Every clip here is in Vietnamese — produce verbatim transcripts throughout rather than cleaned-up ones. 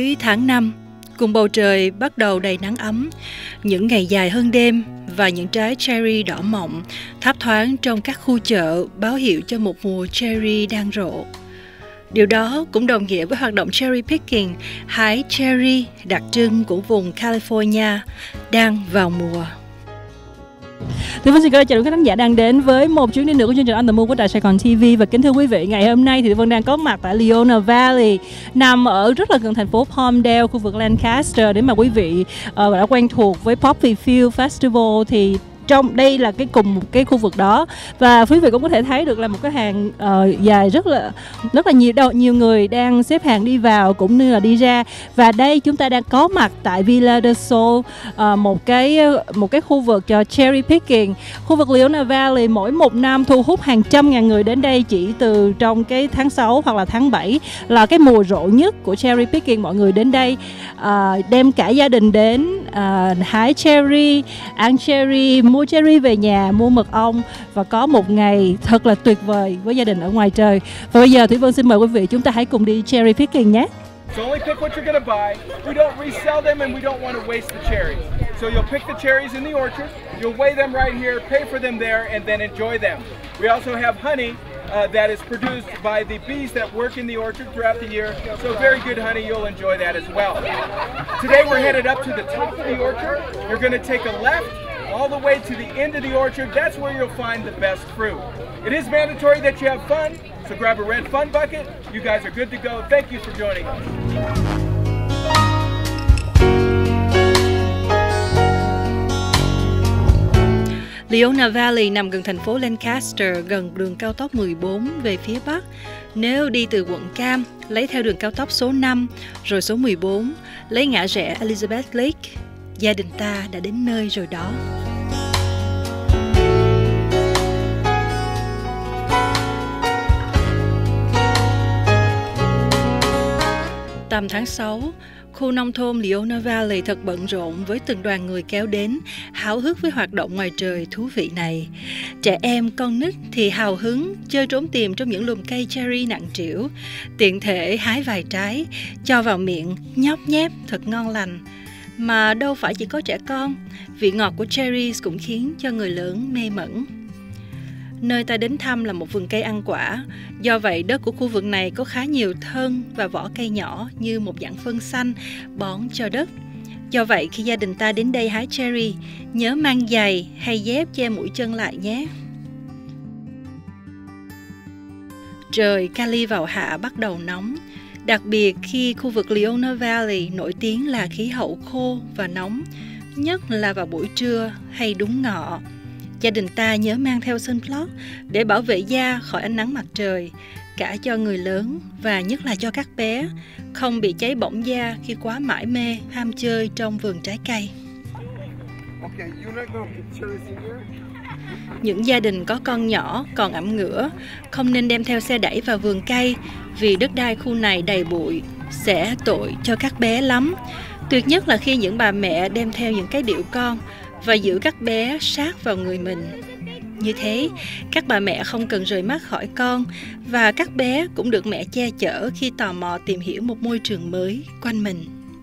Cuối tháng năm, cùng bầu trời bắt đầu đầy nắng ấm, những ngày dài hơn đêm và những trái cherry đỏ mọng thấp thoáng trong các khu chợ báo hiệu cho một mùa cherry đang rộ. Điều đó cũng đồng nghĩa với hoạt động cherry picking, hái cherry đặc trưng của vùng California đang vào mùa. Thì Vân xin chào các khán giả đang đến với một chuyến đi nữa của chương trình On The Move của Đài Sài Gòn ti vi. Và kính thưa quý vị, ngày hôm nay thì Vân đang có mặt tại Leona Valley, nằm ở rất là gần thành phố Palmdale, khu vực Lancaster. Để mà quý vị uh, đã quen thuộc với Poppy Field Festival thì trong đây là cái cùng một cái khu vực đó, và quý vị cũng có thể thấy được là một cái hàng uh, dài rất là rất là nhiều đâu nhiều người đang xếp hàng đi vào cũng như là đi ra. Và đây chúng ta đang có mặt tại Villa del Sol, uh, một cái một cái khu vực cho cherry picking. Khu vực Leona Valley mỗi một năm thu hút hàng trăm ngàn người đến đây, chỉ từ trong cái tháng sáu hoặc là tháng bảy là cái mùa rộ nhất của cherry picking. Mọi người đến đây uh, đem cả gia đình đến uh, hái cherry, ăn cherry, mua cherry về nhà, mua mật ong và có một ngày thật là tuyệt vời với gia đình ở ngoài trời. Và bây giờ Thủy Vân xin mời quý vị, chúng ta hãy cùng đi cherry picking nhé. So only pick what you're gonna buy. We don't resell them and we don't want to waste the cherries. So you'll pick the cherries in the orchard, you'll weigh them right here, pay for them there, and then enjoy them. We also have honey uh, that is produced by the bees that work in the orchard throughout the year. So very good honey, you'll enjoy that as well. Today we're headed up to the top of the orchard. You're gonna take a left all the way to the end of the orchard. That's where you'll find the best fruit. It is mandatory that you have fun, so grab a red fun bucket. You guys are good to go. Thank you for joining us. Leona Valley nằm gần thành phố Lancaster, gần đường cao tốc mười bốn về phía bắc. Nếu đi từ quận Cam, lấy theo đường cao tốc số năm, rồi số mười bốn, lấy ngã rẽ Elizabeth Lake, gia đình ta đã đến nơi rồi đó. Tầm tháng sáu, khu nông thôn Leona Valley thật bận rộn với từng đoàn người kéo đến, háo hức với hoạt động ngoài trời thú vị này. Trẻ em, con nít thì hào hứng chơi trốn tìm trong những lùm cây cherry nặng trĩu, tiện thể hái vài trái, cho vào miệng, nhóc nhép thật ngon lành. Mà đâu phải chỉ có trẻ con, vị ngọt của cherries cũng khiến cho người lớn mê mẩn. Nơi ta đến thăm là một vườn cây ăn quả, do vậy đất của khu vực này có khá nhiều thân và vỏ cây nhỏ như một dạng phân xanh bón cho đất. Do vậy khi gia đình ta đến đây hái cherry, nhớ mang giày hay dép che mũi chân lại nhé. Trời Cali vào hạ bắt đầu nóng, đặc biệt khi khu vực Leona Valley nổi tiếng là khí hậu khô và nóng, nhất là vào buổi trưa hay đúng ngọ. Gia đình ta nhớ mang theo sunblock để bảo vệ da khỏi ánh nắng mặt trời, cả cho người lớn và nhất là cho các bé, không bị cháy bỏng da khi quá mải mê ham chơi trong vườn trái cây. Những gia đình có con nhỏ còn ẵm ngửa không nên đem theo xe đẩy vào vườn cây, vì đất đai khu này đầy bụi, sẽ tội cho các bé lắm. Tuyệt nhất là khi những bà mẹ đem theo những cái điệu con và giữ các bé sát vào người mình. Như thế, các bà mẹ không cần rời mắt khỏi con, và các bé cũng được mẹ che chở khi tò mò tìm hiểu một môi trường mới quanh mình.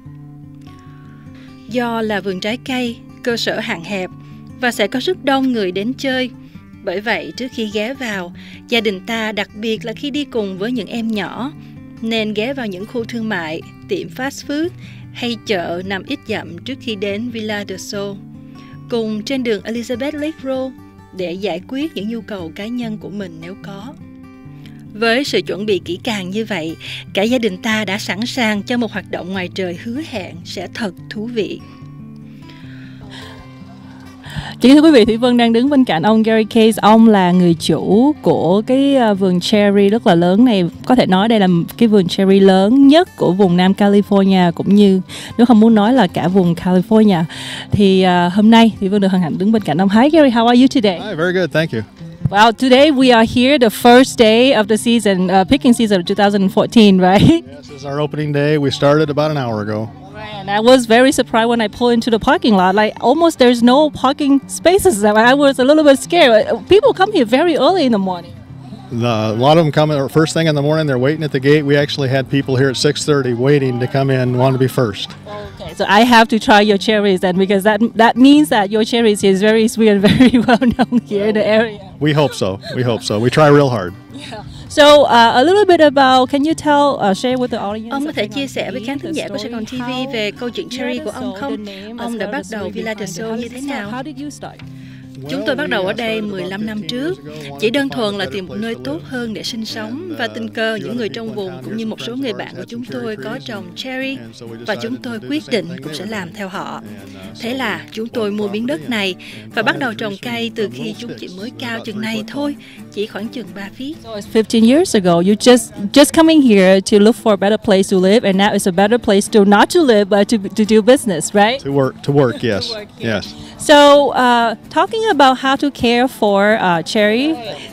Do là vườn trái cây, cơ sở hạn hẹp và sẽ có rất đông người đến chơi. Bởi vậy, trước khi ghé vào, gia đình ta, đặc biệt là khi đi cùng với những em nhỏ, nên ghé vào những khu thương mại, tiệm fast food hay chợ nằm ít dặm trước khi đến Villa del Sol, cùng trên đường Elizabeth Lake Road để giải quyết những nhu cầu cá nhân của mình nếu có. Với sự chuẩn bị kỹ càng như vậy, cả gia đình ta đã sẵn sàng cho một hoạt động ngoài trời hứa hẹn sẽ thật thú vị. Chỉ thưa quý vị, Thủy Vân đang đứng bên cạnh ông Gary Case. Ông là người chủ của cái vườn cherry rất là lớn này. Có thể nói đây là cái vườn cherry lớn nhất của vùng Nam California, cũng như nếu không muốn nói là cả vùng California. Thì uh, hôm nay Thủy Vân được hân hạnh đứng bên cạnh ông. Hi Gary, how are you today? Hi, very good, thank you. Well, today we are here the first day of the season, uh, picking season of two thousand fourteen, right? Yes, it's our opening day. We started about an hour ago. And I was very surprised when I pulled into the parking lot. Like almost there's no parking spaces. I was a little bit scared. People come here very early in the morning. The, a lot of them come in first thing in the morning. They're waiting at the gate. We actually had people here at six thirty waiting to come in, want to be first. Okay, so I have to try your cherries then, because that that means that your cherries is very sweet and very well known here in the area. We hope so. We hope so. We try real hard. Yeah. So uh, a little bit about, can you tell, uh, share with the audience? Ông có thể chia sẻ với khán thính giả của Sài Gòn ti vi về câu chuyện cherry của ông không? Ông đã bắt đầu Villa de Sol như thế nào? Chúng tôi bắt đầu ở đây mười lăm năm trước, chỉ đơn thuần là tìm một nơi tốt hơn để sinh sống, và tình cờ những người trong vùng cũng như một số người bạn của chúng tôi có trồng cherry và chúng tôi quyết định cũng sẽ làm theo họ. Thế là chúng tôi mua miếng đất này và bắt đầu trồng cây từ khi chúng chỉ mới cao chừng này thôi, chỉ khoảng chừng ba feet. So it's fifteen years ago, you just just coming here to look for a better place to live, and now it's a better place to not to live but to to do business, right? To work, to work, yes, To work, yeah. yes. So, uh, talking about how to care for uh, cherry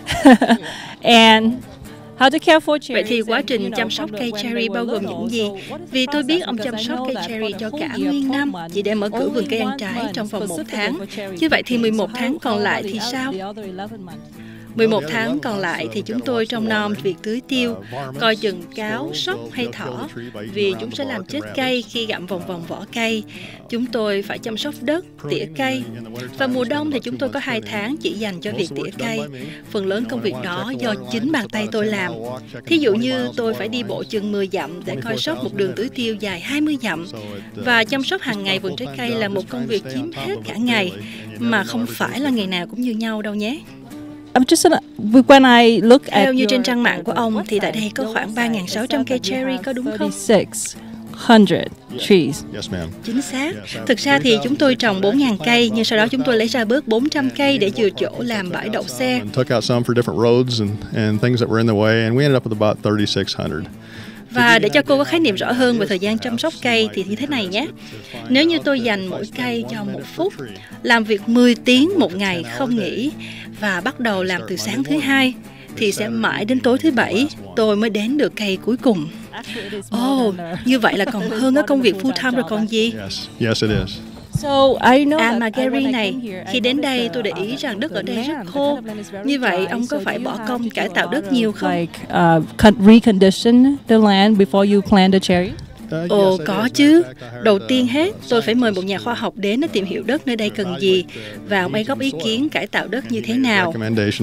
and how to care for cherry. Vậy thì quá trình chăm sóc cây cherry bao gồm những gì? Vì tôi biết ông chăm sóc cây cherry cho cả nguyên năm, chỉ để mở cửa vườn cây ăn trái trong vòng một tháng. Như vậy thì mười một tháng còn lại thì sao? mười một tháng còn lại thì chúng tôi trông nom việc tưới tiêu, coi chừng cáo, sóc hay thỏ, vì chúng sẽ làm chết cây khi gặm vòng vòng vỏ cây. Chúng tôi phải chăm sóc đất, tỉa cây. Và mùa đông thì chúng tôi có hai tháng chỉ dành cho việc tỉa cây. Phần lớn công việc đó do chính bàn tay tôi làm. Thí dụ như tôi phải đi bộ chừng mười dặm để coi sóc một đường tưới tiêu dài hai mươi dặm. Và chăm sóc hàng ngày vườn trái cây là một công việc chiếm hết cả ngày, mà không phải là ngày nào cũng như nhau đâu nhé. I'm just when I look at Theo như trên trang mạng của ông thì tại đây có khoảng ba nghìn sáu trăm cây cherry, có đúng không? six hundred trees. Yes, ma'am. Chính xác. Thực ra thì chúng tôi trồng bốn nghìn cây, nhưng sau đó chúng tôi lấy ra bớt bốn trăm cây để chừa chỗ làm bãi đậu xe. And took out some for different roads and and things that were in the way, and we ended up with about thirty-six hundred. Và để cho cô có khái niệm rõ hơn về thời gian chăm sóc cây thì như thế này nhé. Nếu như tôi dành mỗi cây cho một phút, làm việc mười tiếng một ngày không nghỉ và bắt đầu làm từ sáng thứ hai, thì sẽ mãi đến tối thứ bảy tôi mới đến được cây cuối cùng. Ồ, oh, như vậy là còn hơn ở công việc full time rồi còn gì? Yes, yes, it is. So, I know À mà Gary này, khi đến đây tôi để ý rằng đất ở đây rất khô. Như vậy ông có phải bỏ công cải tạo đất nhiều không? Like uh, recondition the land before you plant the cherry? Ồ, có chứ. Đầu tiên hết, tôi phải mời một nhà khoa học đến để tìm hiểu đất nơi đây cần gì, và ông ấy góp ý kiến cải tạo đất như thế nào.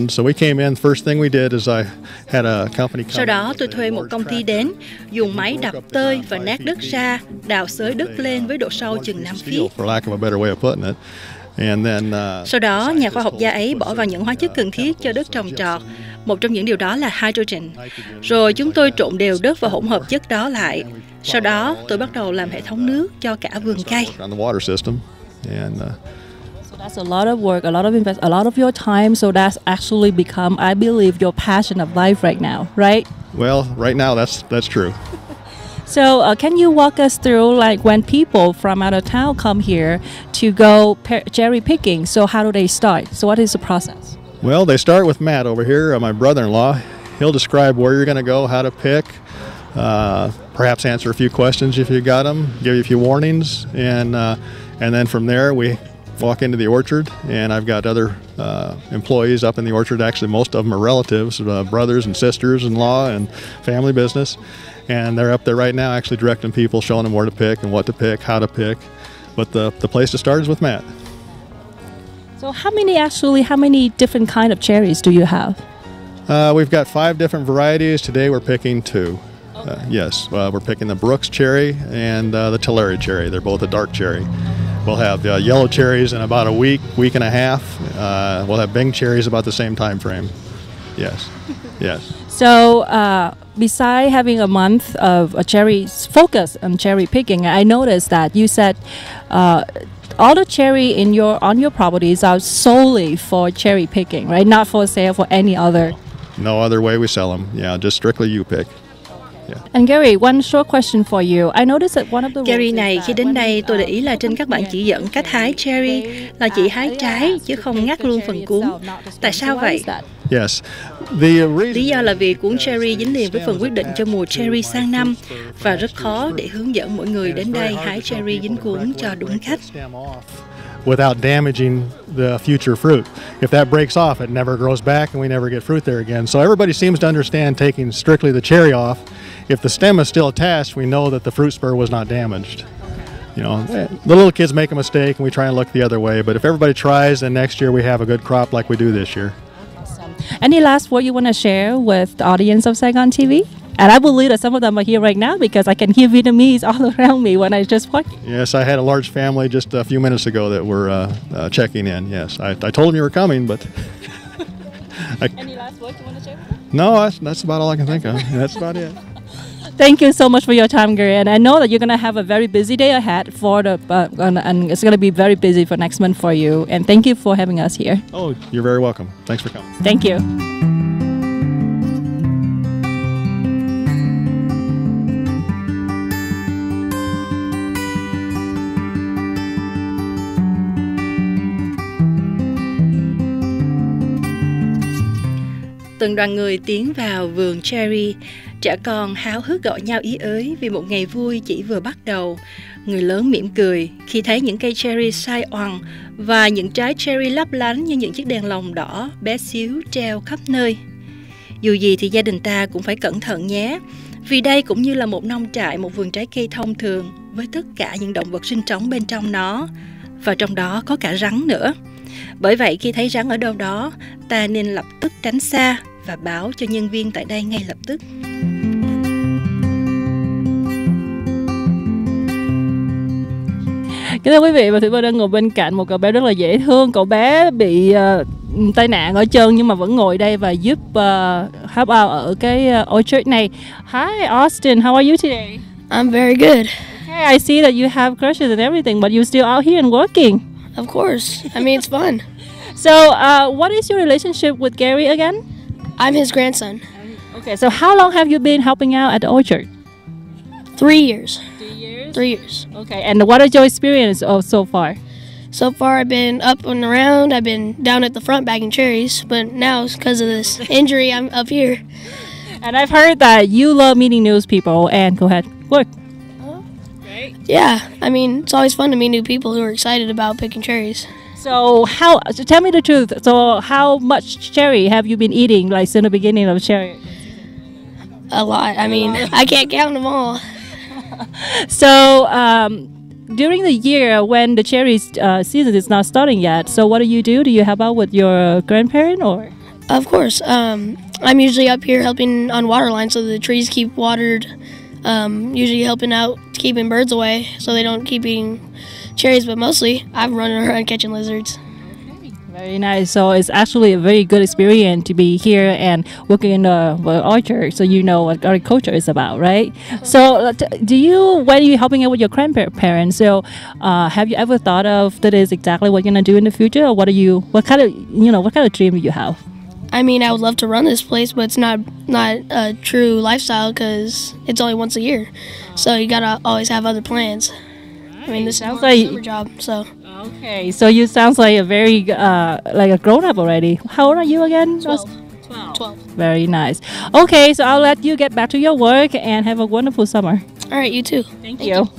Sau đó tôi thuê một công ty đến, dùng máy đập tơi và nát đất ra, đào xới đất lên với độ sâu chừng năm feet. Sau đó, nhà khoa học gia ấy bỏ vào những hóa chất cần thiết cho đất trồng trọt. Một trong những điều đó là hydrogen. Rồi chúng tôi trộn đều đất và hỗn hợp chất đó lại. Sau đó, tôi bắt đầu làm hệ thống nước cho cả vườn cây. So that's a lot of work, a lot of invest, a lot of your time. So that's actually become, I believe, your passion of life right now, right? Well, right now that's that's true. So uh, can you walk us through like when people from out of town come here to go cherry picking? So how do they start? So what is the process? Well, they start with Matt over here, uh, my brother-in-law. He'll describe where you're going to go, how to pick, uh, perhaps answer a few questions if you got them, give you a few warnings, and uh, and then from there we walk into the orchard, and I've got other uh, employees up in the orchard. Actually, most of them are relatives, uh, brothers and sisters-in-law and family business, and they're up there right now actually directing people, showing them where to pick and what to pick, how to pick. But the, the place to start is with Matt. So how many actually, how many different kind of cherries do you have? Uh, we've got five different varieties. Today we're picking two. Uh, yes, uh, we're picking the Brooks cherry and uh, the Tulare cherry. They're both a dark cherry. We'll have uh, yellow cherries in about a week, week and a half. Uh, we'll have Bing cherries about the same time frame. Yes, yes. So uh, besides having a month of a cherry focus on cherry picking, I noticed that you said uh, all the cherry in your on your properties are solely for cherry picking, right? Not for sale for any other. No other way we sell them. Yeah, just strictly you pick. Yeah. And Gary, one short question for you. I noticed that one of the Gary này, khi đến đây tôi để ý là trên các bản chỉ dẫn cách hái cherry là chỉ hái trái chứ không ngắt luôn phần cuống. Tại sao vậy? Yes. The Lý do là vì cuống cherry dính liền với phần quyết định cho mùa cherry sang năm và rất khó để hướng dẫn mọi người đến đây hái cherry dính cuống cho đúng cách. without damaging the future fruit. If that breaks off, it never grows back and we never get fruit there again. So everybody seems to understand taking strictly the cherry off. If the stem is still attached, we know that the fruit spur was not damaged. You know, the little kids make a mistake and we try and look the other way, but if everybody tries, then next year we have a good crop like we do this year. Awesome. Any last word you want to share with the audience of Saigon T V? And I believe that some of them are here right now because I can hear Vietnamese all around me when I just walk. Yes, I had a large family just a few minutes ago that were uh, uh, checking in. Yes, I, I told them you were coming, but... I, Any last words you want to share with them? No, that's, that's about all I can think of. That's about it. Thank you so much for your time, Gary. And I know that you're going to have a very busy day ahead for the, uh, and it's going to be very busy for next month for you. And thank you for having us here. Oh, you're very welcome. Thanks for coming. Thank you. Từng đoàn người tiến vào vườn cherry, trẻ con háo hức gọi nhau ý ới vì một ngày vui chỉ vừa bắt đầu. Người lớn mỉm cười khi thấy những cây cherry sai oằn và những trái cherry lấp lánh như những chiếc đèn lồng đỏ bé xíu treo khắp nơi. Dù gì thì gia đình ta cũng phải cẩn thận nhé, vì đây cũng như là một nông trại, một vườn trái cây thông thường với tất cả những động vật sinh sống bên trong nó, và trong đó có cả rắn nữa. Bởi vậy khi thấy rắn ở đâu đó, ta nên lập tức tránh xa và báo cho nhân viên tại đây ngay lập tức. Kính thưa quý vị, và Thủy Vân đang ngồi bên cạnh một cậu bé rất là dễ thương. Cậu bé bị uh, tai nạn ở chân nhưng mà vẫn ngồi đây và giúp uh, help out ở cái uh, orchard này. Hi Austin, how are you today? I'm very good. Okay, I see that you have crushes and everything, but you're still out here and working. Of course. I mean, it's fun. So, uh, what is your relationship with Gary again? I'm his grandson. Okay, so how long have you been helping out at the orchard? Three years. Three years. Three years. Okay, and what is your experience of so far? So far, I've been up and around. I've been down at the front bagging cherries, but now because of this injury, I'm up here. And I've heard that you love meeting new people. And go ahead, work. Right. Yeah, I mean, it's always fun to meet new people who are excited about picking cherries. So how? So tell me the truth. So how much cherry have you been eating, like since the beginning of cherry? A lot. I mean, I can't count them all. So um, during the year when the cherry uh, season is not starting yet, so what do you do? Do you help out with your grandparent or? Of course. Um, I'm usually up here helping on water lines so the trees keep watered. Um, usually helping out keeping birds away so they don't keep eating cherries, but mostly I'm running around catching lizards. Very nice. So it's actually a very good experience to be here and working in the, the orchard, so you know what agriculture is about, right? So do you, when you're helping out with your grandparents, so uh, have you ever thought of that is exactly what you're gonna do in the future, or what are you, what kind of, you know, what kind of dream do you have? I mean, I would love to run this place, but it's not not a true lifestyle because it's only once a year. So you gotta always have other plans. I mean, this sounds like a summer job, so. Okay, so you sounds like a very uh, like a grown up already. How old are you again? Twelve. Twelve. Twelve. Very nice. Okay, so I'll let you get back to your work and have a wonderful summer. All right, you too. Thank, Thank you. you.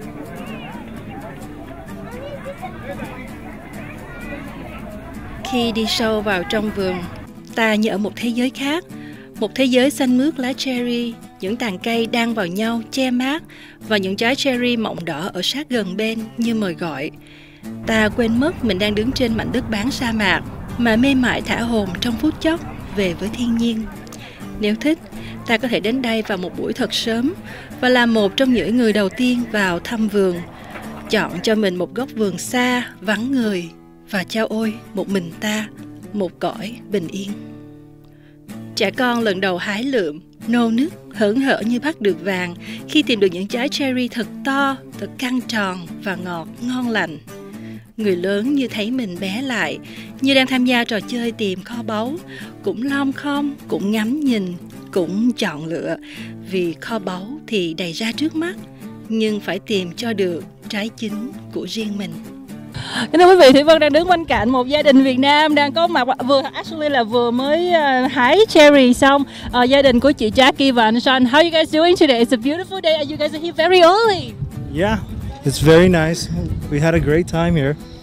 Khi đi sâu vào trong vườn, ta như ở một thế giới khác, một thế giới xanh mướt lá cherry, những tàn cây đang vào nhau che mát và những trái cherry mọng đỏ ở sát gần bên như mời gọi. Ta quên mất mình đang đứng trên mảnh đất bán sa mạc mà mê mải thả hồn trong phút chốc về với thiên nhiên. Nếu thích, ta có thể đến đây vào một buổi thật sớm và là một trong những người đầu tiên vào thăm vườn. Chọn cho mình một góc vườn xa, vắng người và chao ôi một mình ta, một cõi bình yên. Trẻ con lần đầu hái lượm, nô nức, hớn hở như bắt được vàng khi tìm được những trái cherry thật to, thật căng tròn và ngọt, ngon lành. Người lớn như thấy mình bé lại, như đang tham gia trò chơi tìm kho báu, cũng lom khom, cũng ngắm nhìn, cũng chọn lựa, vì kho báu thì đầy ra trước mắt, nhưng phải tìm cho được trái chính của riêng mình. Kính thưa quý vị, Thủy Vân đang đứng bên cạnh một gia đình Việt Nam đang có mặt vừa actually là vừa mới uh, hái cherry xong. Uh, gia đình của chị Jackie và anh Sean. How are you guys doing today? It's a beautiful day and you guys are here very early. Yeah, it's very nice. We had a great time here.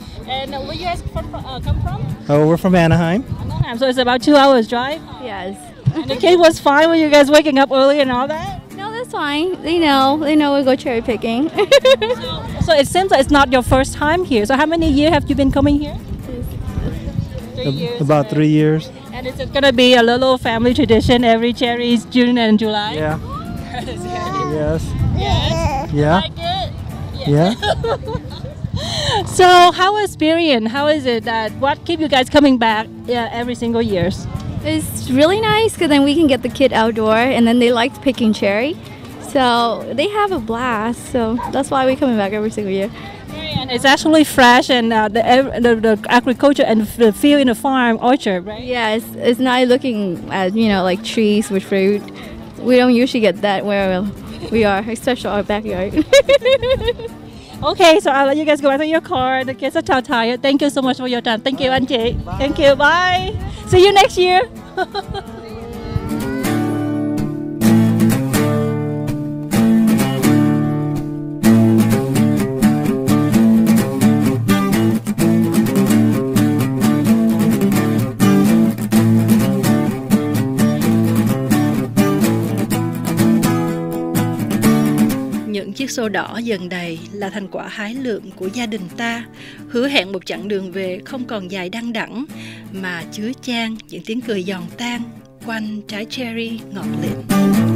And uh, where you guys from, uh, come from? Oh, we're from Anaheim. Anaheim. So it's about two hours drive. Yes. And the kid was fine with you guys waking up early and all that. No, that's fine. They know. They know we go cherry picking. So it seems like it's not your first time here. So how many years have you been coming here? Three years. About three years. And is it gonna be a little family tradition every cherries June and July? Yeah. Yes. Yes. Yeah. Like it? Yeah. So how experience? How is it that what keep you guys coming back yeah, every single years? It's really nice because then we can get the kid outdoor, and then they like picking cherry, so they have a blast. So that's why we're coming back every single year. And it's actually fresh, and uh, the, the the agriculture and the field in the farm orchard, right? Yeah, it's, it's not looking at, you know, like trees with fruit. We don't usually get that where we are, especially our backyard. Okay, so I'll let you guys go back to your car. The kids are too tired. Thank you so much for your time. Thank you, anh chị. Thank you. Bye. See you next year. Những chiếc xô đỏ dần đầy là thành quả hái lượm của gia đình ta, hứa hẹn một chặng đường về không còn dài đăng đẳng, mà chứa chan những tiếng cười giòn tan quanh trái cherry ngọt lịm.